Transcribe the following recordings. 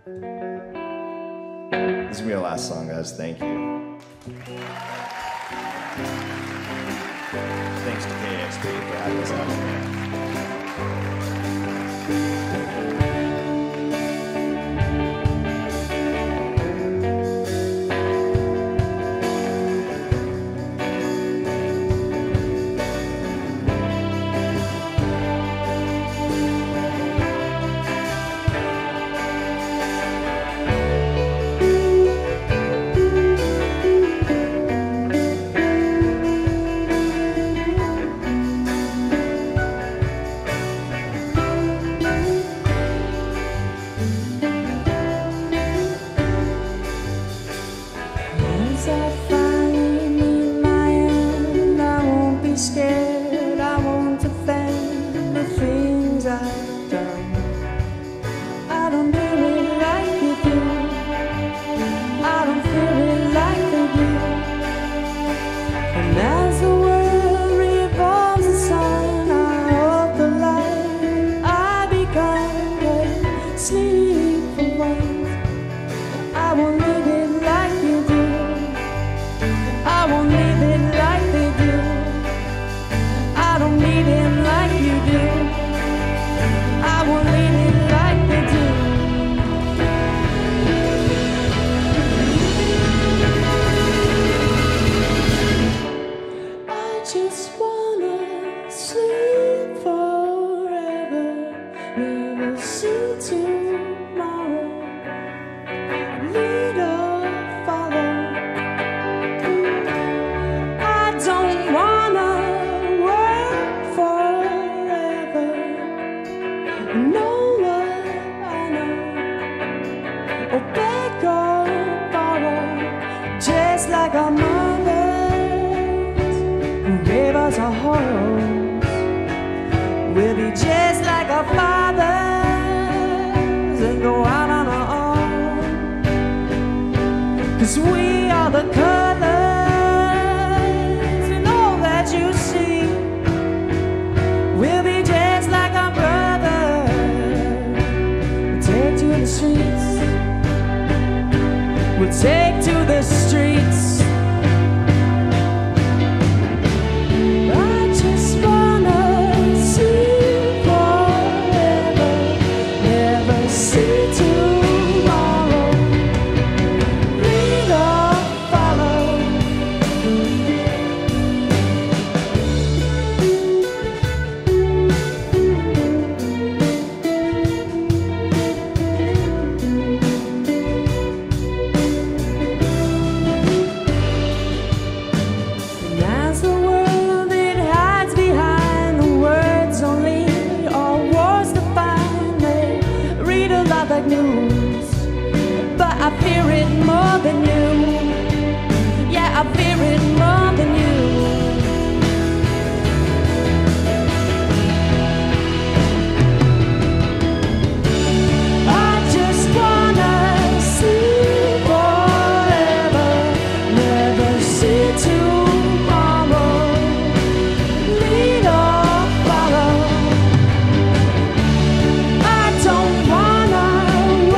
This is gonna be our last song, guys. Thank you. Thanks to KXP for having us out here.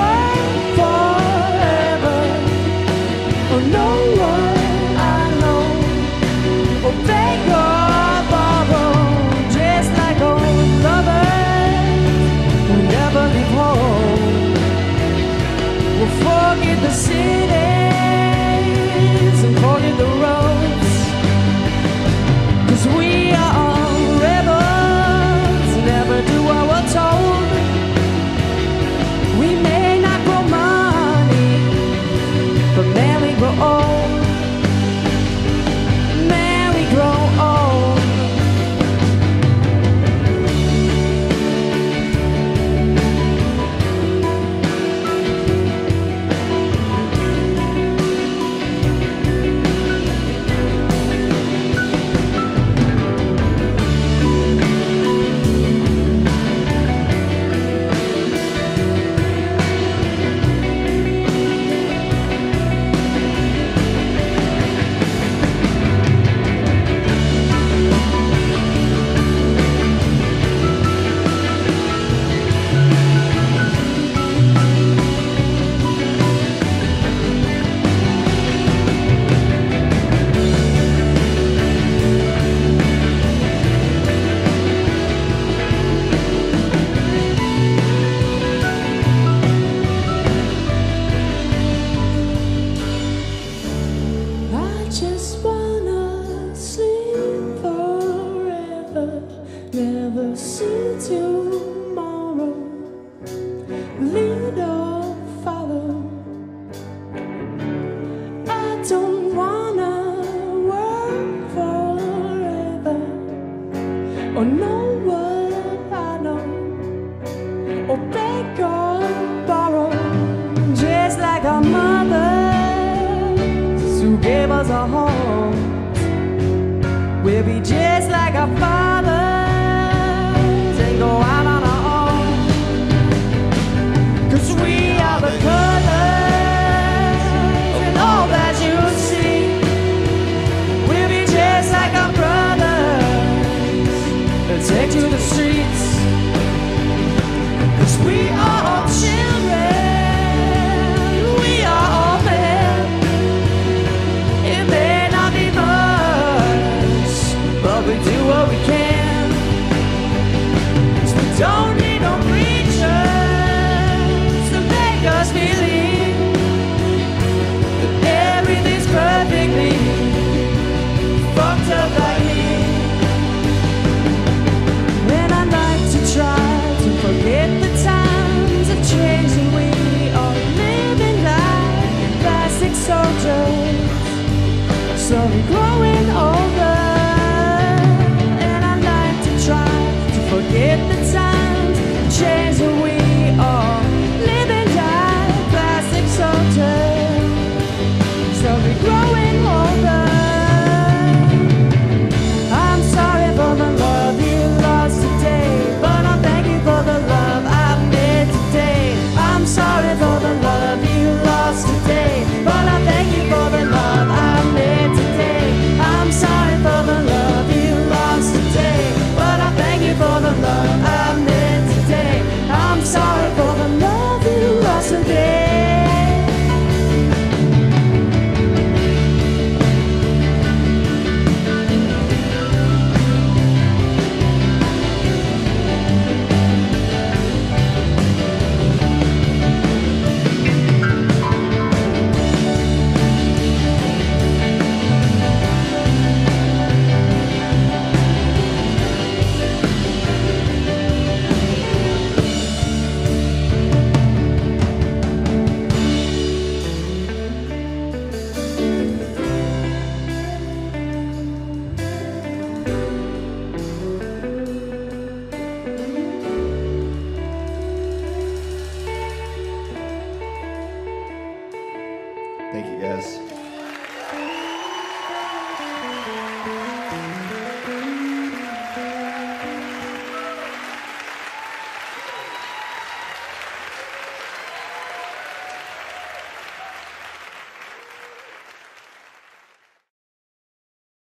No one I know or beg or borrow, just like our mothers who gave us a home. We'll be just like our fathers and go out on our own, 'cause we are the colors and all that you see. We'll be just like our brothers and take to the streets, 'cause we are all children, we are all men. It may not be much, but we do what we can. 'Cause we don't need no preachers to make us believe that everything's perfectly fucked up like me. And I like to try to forget the times of change, and we are living like plastic soldiers, slowly growing older. And I like to try to forget the times of change, and we are living like plastic soldiers, slowly growing older. I'm sorry for the love you lost today, but I thank you for the love I've made today. I'm sorry for the love you lost today, but I thank you for the love I've made today. I'm sorry for the love you lost today, but I thank you for the love I've made today. I'm sorry for the love you lost today. Thank you, guys.